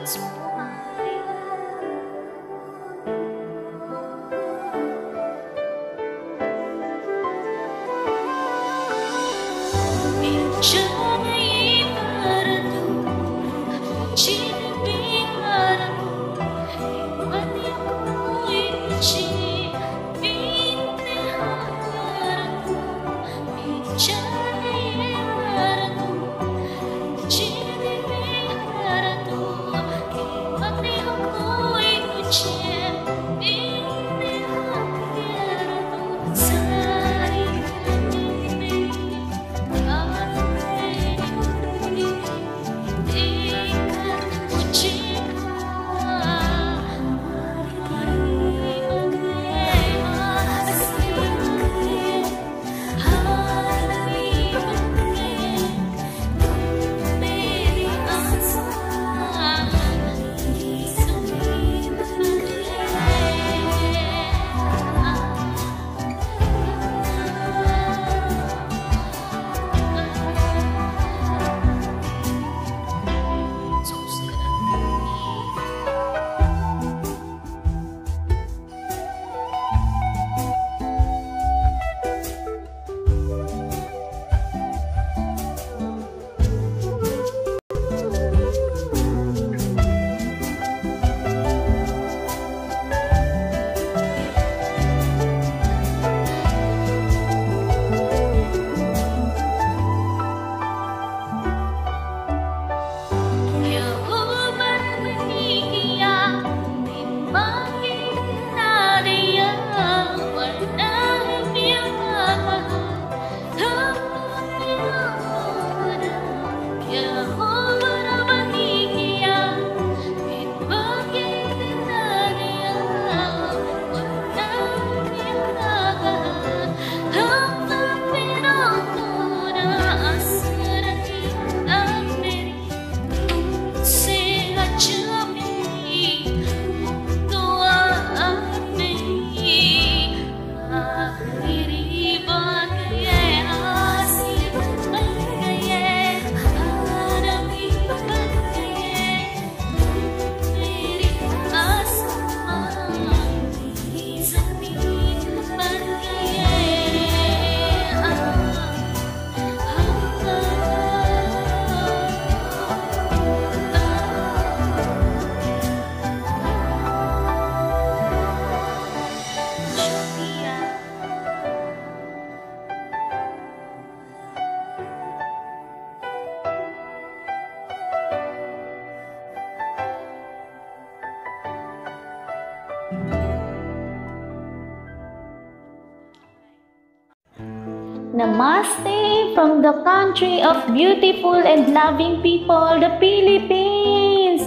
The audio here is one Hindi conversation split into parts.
Namaste from the country of beautiful and loving people, the Philippines.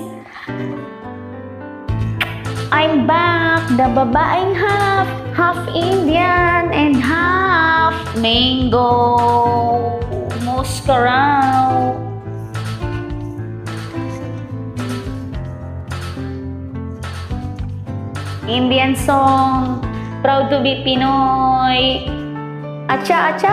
I'm back, the babaeng half Indian and half mango. Muscarao. Indian song, proud to be Pinoy. Acha, acha.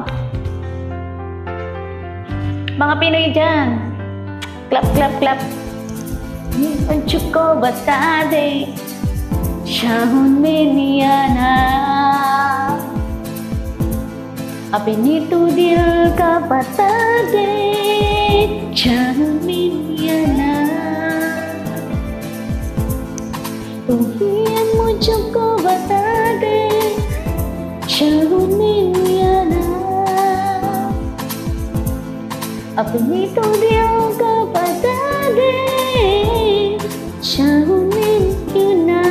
Mga Pinoy dyan. Clap, clap, clap. Panchuko batade. Shahun meniana. Apinito dil ka batade. Shahun meniana. Tuhiyan mo chuko batade. Shahun meniana. Apinito dil ka batade. Shahun meniana.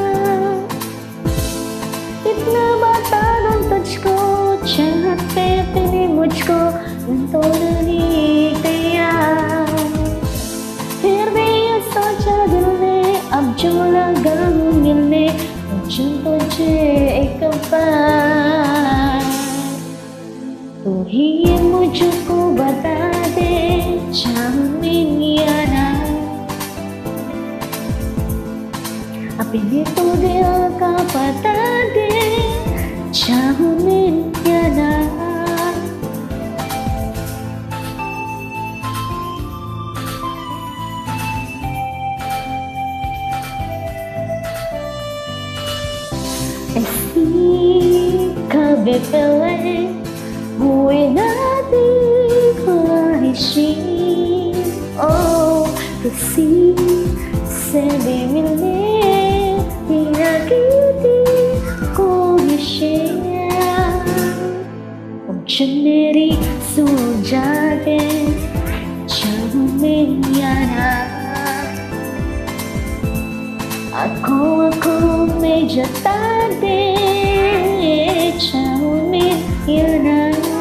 इतना बता दो तुझको चाहते थे मुझको तो नहीं तैयार फिर भी ये सोचा दिल ने अब जो लगा मिलने मुझे तुझे एक बार तू ही ये मुझको बता दे चाहूँगा अपने तो दिल का पता दे चाहूँगा बेपरवाह हुए नाती ख्वाहिशें, ओ किसी से भी मिलने की थी कोशिशें। मुझे मेरी सो जाते चाहूं में या ना, आँखों में जता दे चाहूं में या ना।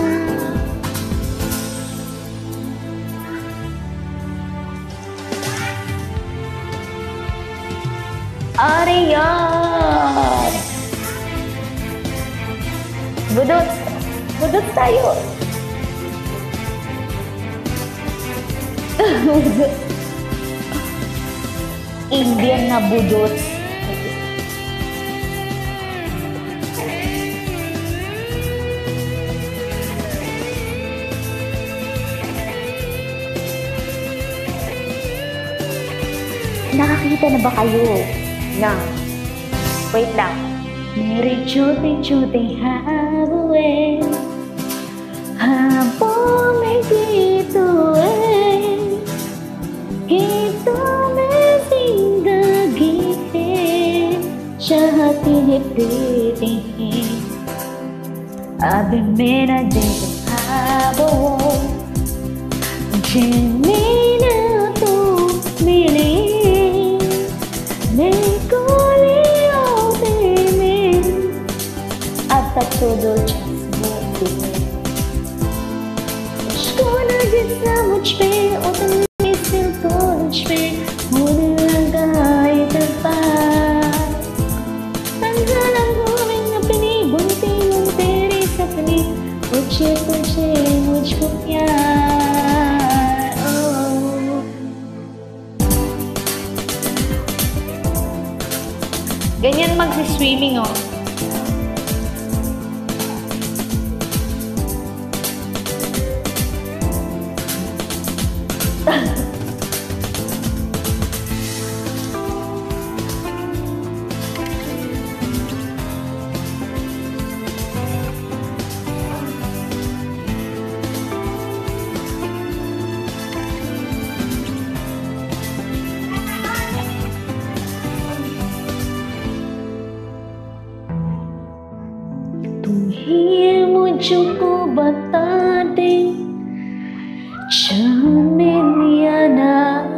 अरे यार, budut tayo. Indian na budut. Nakakita na ba kayo ng, wait lang, मेरे छोटे छोटे ख्वाबों में गीतों में जिंदगी है, चाहती है प्रीति है। अब मेरा दिल ख्वाबों जिनमें ना तो मिले तब तो दो मुझको ना जितना मुझ पे उतनी सिर्फ तो मुझ पे होने लगा इत्तेफाक। तन्हा लम्हों में अपनी बुनती हूँ तेरे सपने, पूछे पूछे मुझको प्यार। Ganyan mag-swimming oh. तुम ही मुझको बता दे चाहूं या ना,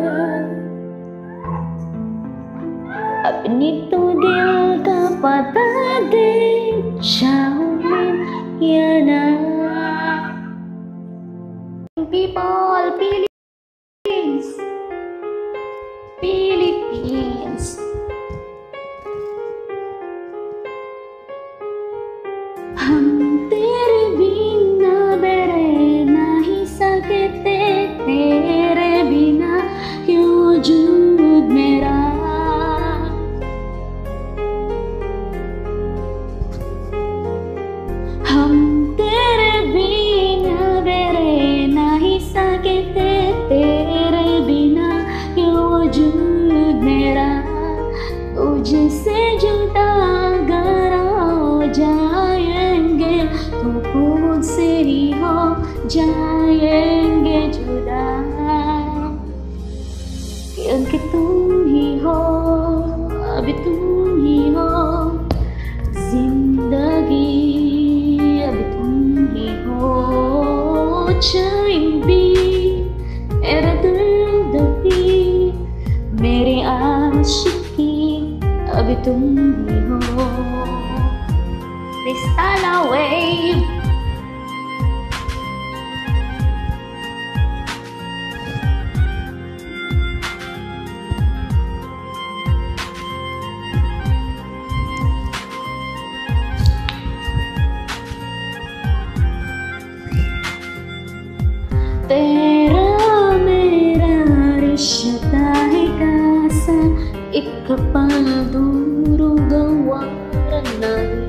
अपनी तो दिल का पता दे चाहूं या ना। People, Philippines. हम तेरे बिना रह नहीं सकते, तेरे बिना क्यों वजूद मेरा। हम तेरे बिना रह नहीं सकते, तेरे बिना क्यों वजूद मेरा। तुझसे जुदा अगर हो जाएंगे तो खुद से ही हो जाएंगे जुदा, क्योंकि तुम ही हो, अब तुम ही हो जिंदगी, अब तुम ही हो चैन भी, मेरा दर्द भी, मेरी आशिकी, अब तुम ही हो। Crystal Wave. तेरा मेरा रिश्ता है कैसा, एक पल दूर गंवार नहीं।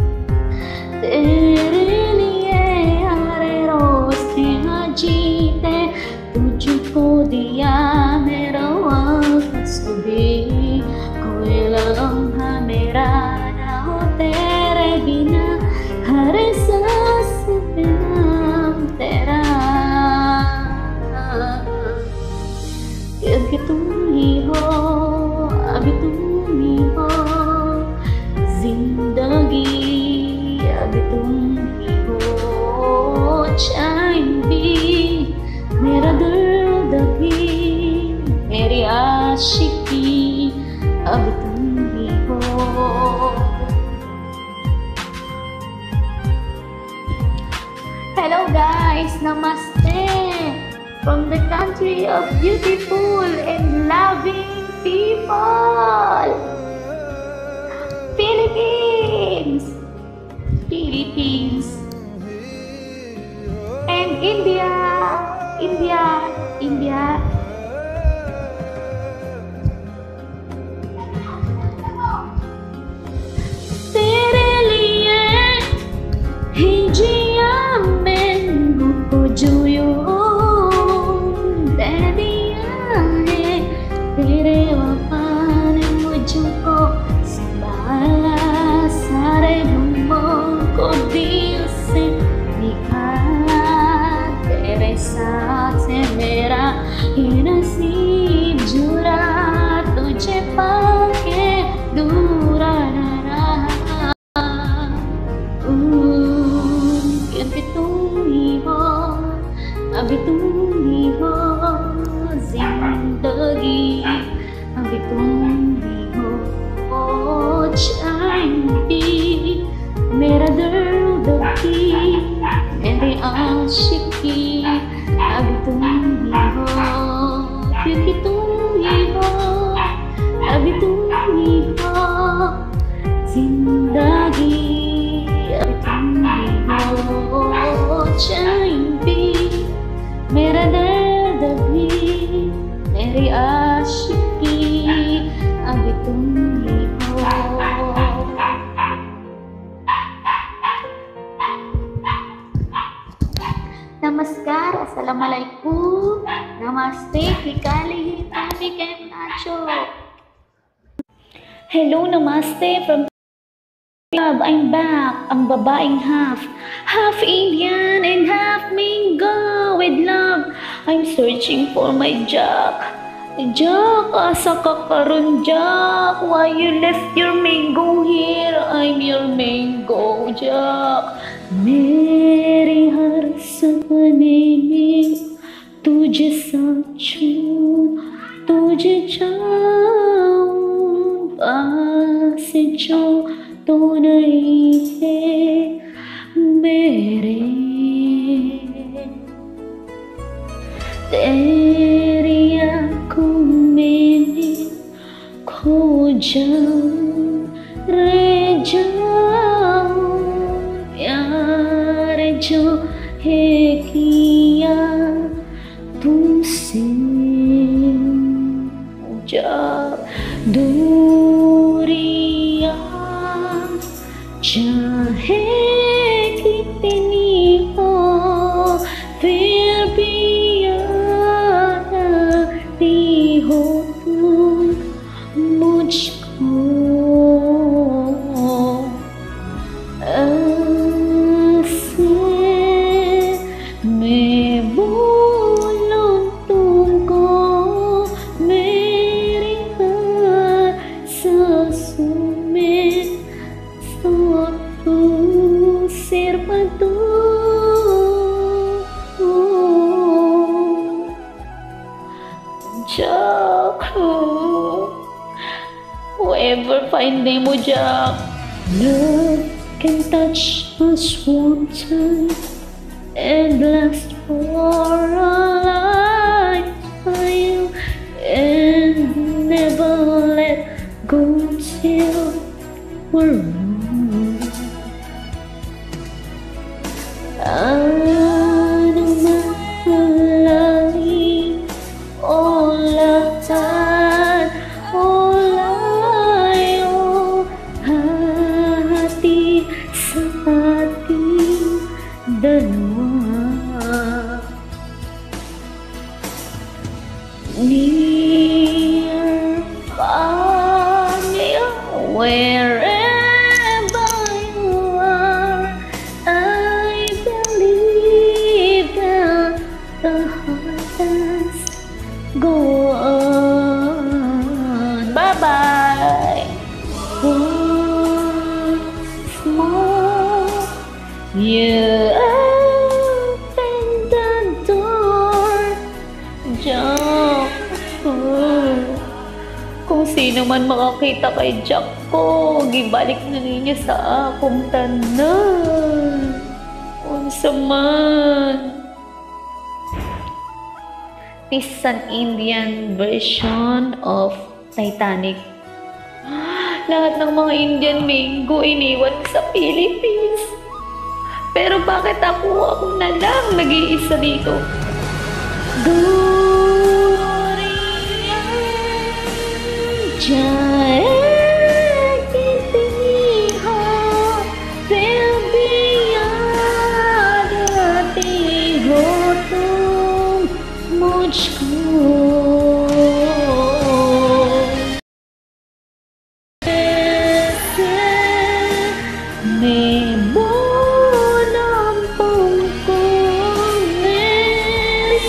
तेरे लिए हर रोज यहाँ जीते, तुझको दिया मेरा वक्त भी, कोई लम्हा मेरा ना हो तेरे बिना, हर from the country of beautiful and loving people. Philippines, Philippines, and India, India, India. तेरे लिए ही जिया मैंने को जुयो दे दिया है तेरे वफा ने मुझको संभाला सारे गमों को दिल से निकाला तेरे साथ से मेरा ये नसीब जुड़ा तुझे पाके दूर न रहा क्योंकि तुम ही हो अभी तुम ही हो जिंदगी अभी तुम ही हो चांदी मेरा दर्द भी मेरी आशिकी अभी तुम ही हो क्योंकि तुम ही हो अभी तुम ही हो जिंदगी अभी तुम ही हो चांदी मेरा दर्द भी मेरी आशिकी अभी तुम ही हो नमस्कार assalamualaikum namaste kikali kami kem nacho hello namaste from Club. I'm back. Ang babaeng half Indian and half Mingo with love. I'm searching for my Jack. Jack, asa ka karon Jack? Why you left your mango here? I'm your mango Jack. मेरे हर सपने में तुझे साचूं तुझे चाहूं पास जो तो नहीं है मेरे तेरी आँखों में मैं खो जाऊं रह जाऊं प्यार जो है किया तुमसे जा दूरियां चाहे कितनी हो फिर भी आती हो तुम मुझको ऐसे मैं बोलूं तुमको मेरी हर सांसों में तू सिर पर तू Jack, whoever find them with Jack. Love can touch us one time and last for a lifetime and never let go till we're alone. Ano mahalali olatan olayo hati sa ating dalawa near far near wherever you are I believe that the heart does go on. Bye bye. Once more, you open the door. Jack, kung sino man makakita kay Jack ko, gibalik na ninyo sa akong tanan. Unsa man. This is an Indian version of Titanic. Lahat ng mga Indian Mingo iniwan sa Philippines. Pero bakit ako na lang nag-iisa dito? Gloria Jai Kitty-ho, फिर भी याद आती हो तुम मुझको. मैं बोलम तुमको मेरी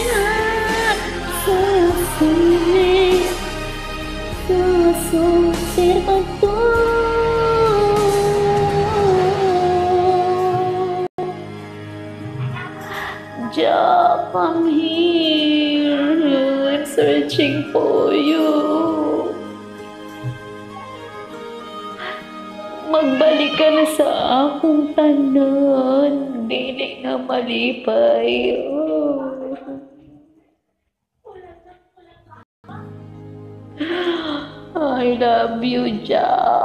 सांसों में सिर्फ तुम. Jack, I'm here. I'm searching for you. Magbalik ka na sa akong tanan, dili nga malipay. I love you, Jack.